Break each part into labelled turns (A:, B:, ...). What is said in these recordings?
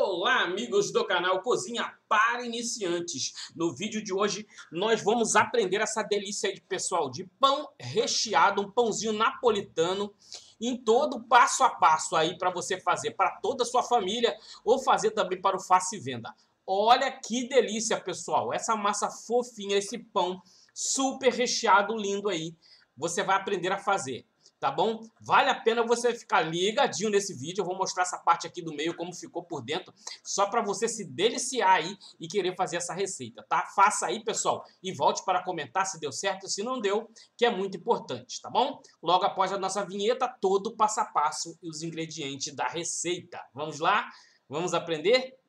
A: Olá, amigos do canal Cozinha para Iniciantes. No vídeo de hoje, nós vamos aprender essa delícia aí, pessoal, de pão recheado, um pãozinho napolitano, em todo passo a passo aí para você fazer para toda a sua família ou fazer também para o Faça e Venda. Olha que delícia, pessoal, essa massa fofinha, esse pão super recheado, lindo aí, você vai aprender a fazer. Tá bom? Vale a pena você ficar ligadinho nesse vídeo. Eu vou mostrar essa parte aqui do meio, como ficou por dentro, só para você se deliciar aí e querer fazer essa receita, tá? Faça aí, pessoal, e volte para comentar se deu certo ou se não deu, que é muito importante, tá bom? Logo após a nossa vinheta, todo o passo a passo e os ingredientes da receita. Vamos lá? Vamos aprender?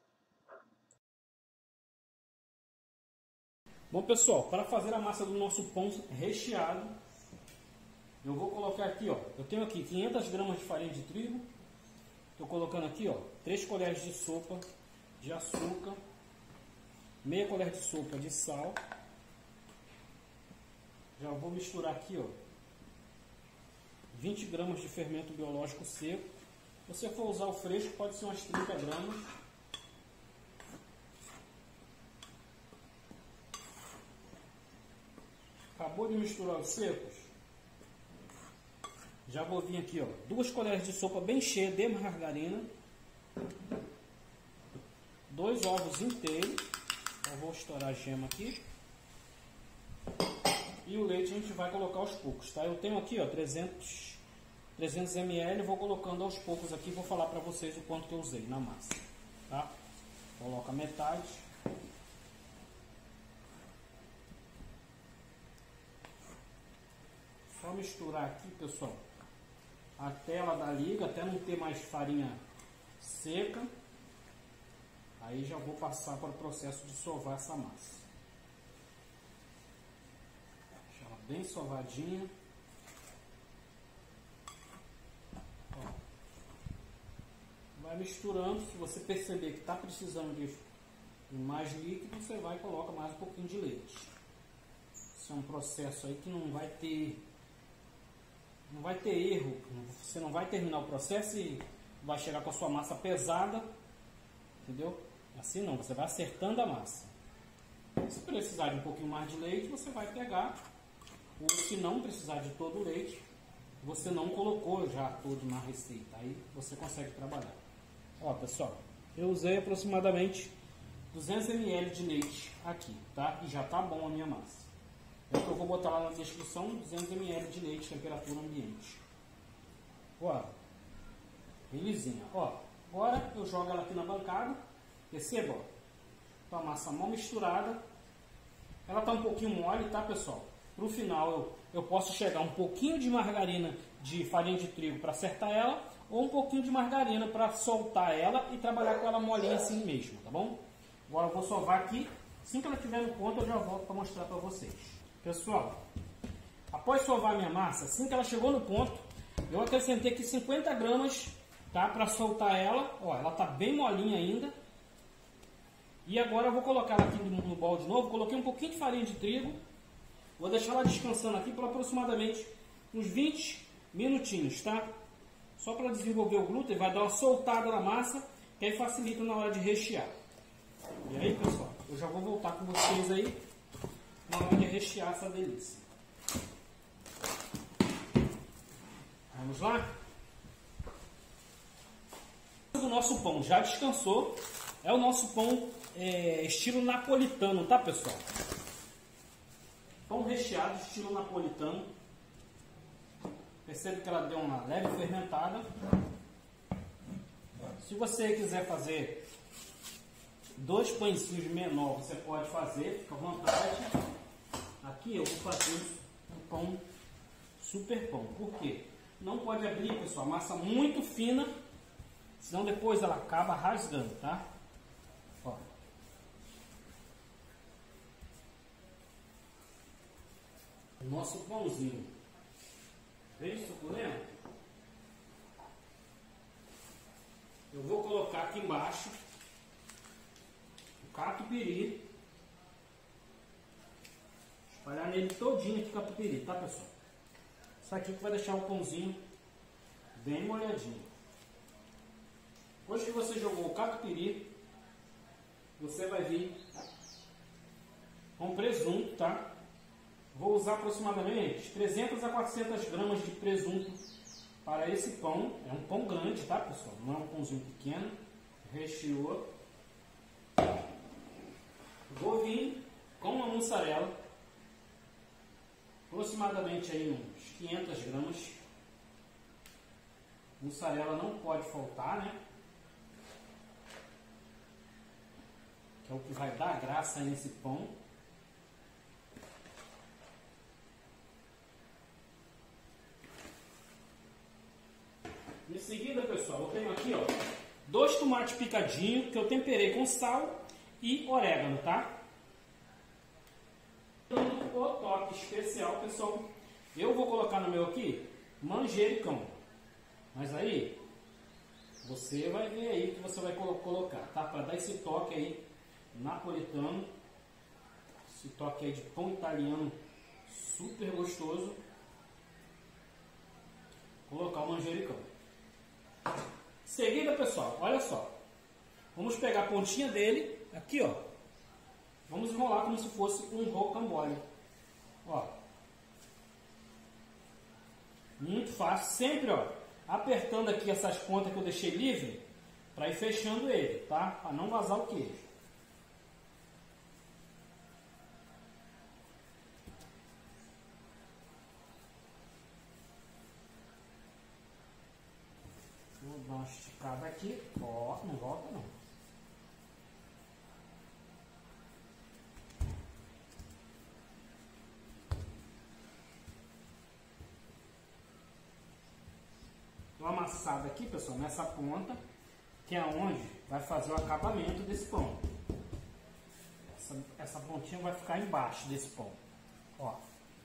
A: Bom, pessoal, para fazer a massa do nosso pão recheado, eu vou colocar aqui, ó, eu tenho aqui 500 gramas de farinha de trigo, estou colocando aqui, ó, 3 colheres de sopa de açúcar, meia colher de sopa de sal, já vou misturar aqui, ó, 20 gramas de fermento biológico seco, se você for usar o fresco pode ser umas 30 gramas, acabou de misturar os secos, já vou vir aqui, ó, 2 colheres de sopa bem cheias de margarina, 2 ovos inteiros, eu vou estourar a gema aqui, e o leite a gente vai colocar aos poucos, tá? Eu tenho aqui, ó, 300 ml, vou colocando aos poucos aqui, vou falar para vocês o quanto que eu usei na massa, tá? Coloca metade. Só misturar aqui, pessoal, até ela dar liga, até não ter mais farinha seca. Aí já vou passar para o processo de sovar essa massa. Deixa ela bem sovadinha. Ó. Vai misturando, se você perceber que está precisando de mais líquido, você vai e coloca mais um pouquinho de leite. Isso é um processo aí que não vai ter erro, você não vai terminar o processo e vai chegar com a sua massa pesada, entendeu? Assim não, você vai acertando a massa. Se precisar de um pouquinho mais de leite, você vai pegar, ou se não precisar de todo o leite, você não colocou já todo na receita, aí você consegue trabalhar. Ó, pessoal, eu usei aproximadamente 200 ml de leite aqui, tá? E já tá bom a minha massa. Eu vou botar lá na descrição 200 ml de leite, temperatura ambiente. Ó, belezinha. Ó, agora eu jogo ela aqui na bancada. Perceba, ó. Então a massa mal misturada. Ela tá um pouquinho mole, tá, pessoal? Pro final eu posso chegar um pouquinho de margarina de farinha de trigo para acertar ela, ou um pouquinho de margarina para soltar ela e trabalhar com ela molinha assim mesmo, tá bom? Agora eu vou sovar aqui. Assim que ela estiver no ponto eu já volto para mostrar para vocês. Pessoal, após sovar a minha massa, assim que ela chegou no ponto, eu acrescentei aqui 50 gramas, tá, para soltar ela. Ó, ela tá bem molinha ainda. E agora eu vou colocar ela aqui no bol de novo. Coloquei um pouquinho de farinha de trigo. Vou deixar ela descansando aqui por aproximadamente uns 20 minutinhos, tá? Só para desenvolver o glúten, vai dar uma soltada na massa, que aí facilita na hora de rechear. E aí, pessoal, eu já vou voltar com vocês aí na hora de rechear essa delícia. Vamos lá? O nosso pão já descansou. É o nosso pão estilo napolitano, tá, pessoal? Pão recheado estilo napolitano. Percebe que ela deu uma leve fermentada. Se você quiser fazer 2 pãezinhos menor, você pode fazer, fica à vontade. Aqui eu vou fazer um pão super pão. Por quê? Não pode abrir, pessoal, massa muito fina, senão depois ela acaba rasgando, tá? Ó. O nosso pãozinho bem suculento. Eu vou colocar aqui embaixo o catupiry. Espalhar nele todinho aqui catupiry, tá, pessoal? Isso aqui que vai deixar o pãozinho bem molhadinho. Depois que você jogou o catupiry, você vai vir com presunto, tá? Vou usar aproximadamente 300 a 400 gramas de presunto para esse pão. É um pão grande, tá, pessoal? Não é um pãozinho pequeno. Recheou. Vou vir com a mussarela, aproximadamente aí uns 500 gramas. Mussarela não pode faltar, né? Que é o que vai dar graça nesse pão. Em seguida, pessoal, eu tenho aqui, ó, 2 tomates picadinhos que eu temperei com sal e orégano, tá? O toque especial, pessoal, eu vou colocar no meu aqui manjericão. Mas aí, você vai ver aí o que você vai colocar, tá? Para dar esse toque aí napolitano, esse toque aí de pão italiano super gostoso. Colocar o manjericão. Em seguida, pessoal, olha só. Vamos pegar a pontinha dele, aqui, ó. Vamos enrolar como se fosse um rocambole. Ó. Muito fácil. Sempre, ó, apertando aqui essas pontas que eu deixei livre, para ir fechando ele, tá? Para não vazar o queijo. Vou dar uma esticada aqui. Ó, não volta não. Dou uma amassada aqui, pessoal, nessa ponta, que é onde vai fazer o acabamento desse pão. Essa pontinha vai ficar embaixo desse pão. Ó.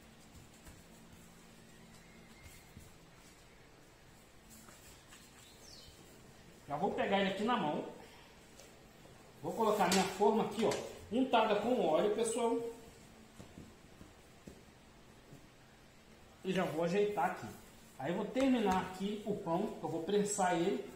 A: Já vou pegar ele aqui na mão. Vou colocar minha forma aqui, ó, untada com óleo, pessoal. E já vou ajeitar aqui. Aí eu vou terminar aqui o pão, eu vou prensar ele.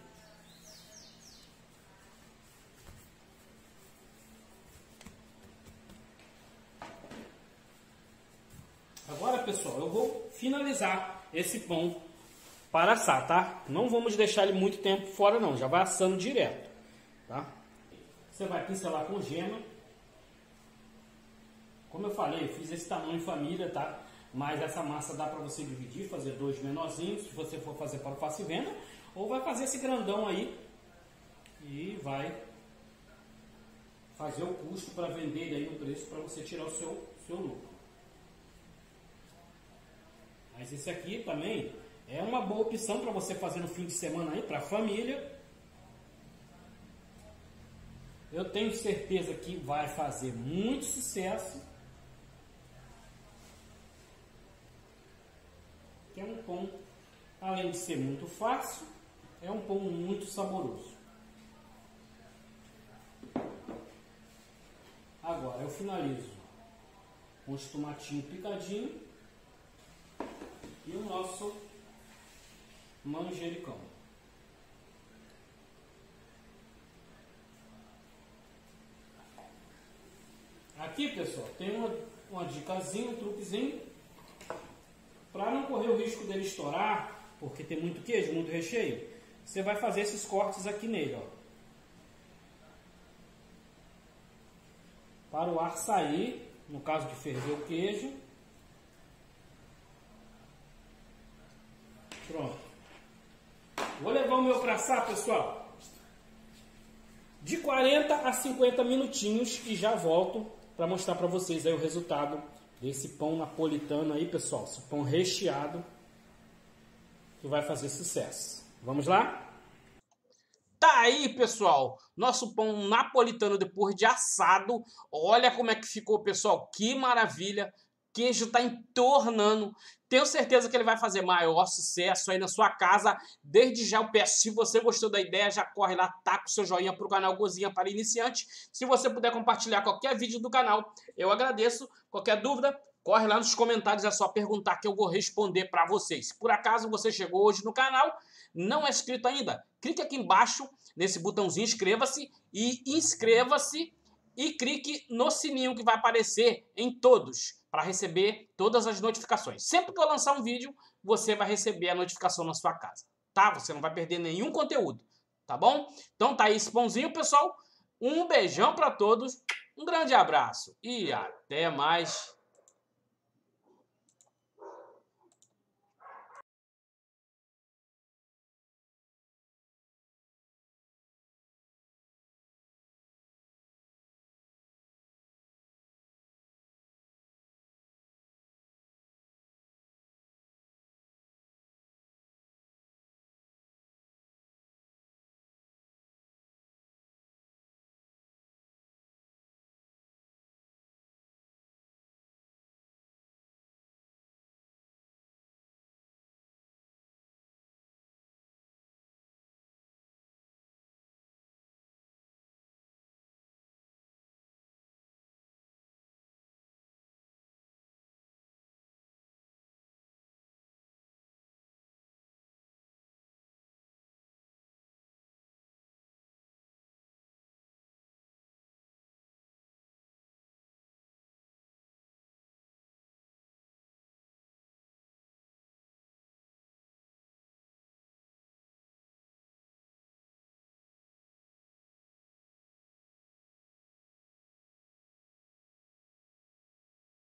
A: Agora, pessoal, eu vou finalizar esse pão para assar, tá? Não vamos deixar ele muito tempo fora não, já vai assando direto, tá? Você vai pincelar com gema. Como eu falei, eu fiz esse tamanho em família, tá? Mas essa massa dá para você dividir, fazer 2 menorzinhos, se você for fazer para o fácil venda, ou vai fazer esse grandão aí e vai fazer o custo para vender ele aí no preço para você tirar o seu lucro. Mas esse aqui também é uma boa opção para você fazer no fim de semana aí, para a família. Eu tenho certeza que vai fazer muito sucesso. Que é um pão, além de ser muito fácil, é um pão muito saboroso. Agora eu finalizo com os tomatinhos picadinhos e o nosso manjericão. Aqui, pessoal, tem uma dicasinha, um truquezinho. Para não correr o risco dele estourar, porque tem muito queijo, muito recheio, você vai fazer esses cortes aqui nele, ó. Para o ar sair, no caso de ferver o queijo. Pronto. Vou levar o meu para assar, pessoal, de 40 a 50 minutinhos e já volto para mostrar para vocês aí o resultado desse pão napolitano aí, pessoal. Esse pão recheado que vai fazer sucesso. Vamos lá? Tá aí, pessoal, nosso pão napolitano depois de assado. Olha como é que ficou, pessoal. Que maravilha. Queijo tá entornando. Tenho certeza que ele vai fazer maior sucesso aí na sua casa. Desde já eu peço, se você gostou da ideia, já corre lá, taca o seu joinha pro canal Cozinha para Iniciante. Se você puder compartilhar qualquer vídeo do canal, eu agradeço. Qualquer dúvida,
B: corre lá nos comentários, é só perguntar que eu vou responder para vocês. Se por acaso você chegou hoje no canal, não é inscrito ainda, clique aqui embaixo nesse botãozinho inscreva-se e clique no sininho que vai aparecer em todos para receber todas as notificações. Sempre que eu lançar um vídeo, você vai receber a notificação na sua casa, tá? Você não vai perder nenhum conteúdo, tá bom? Então tá aí esse pãozinho, pessoal. Um beijão para todos, um grande abraço e até mais.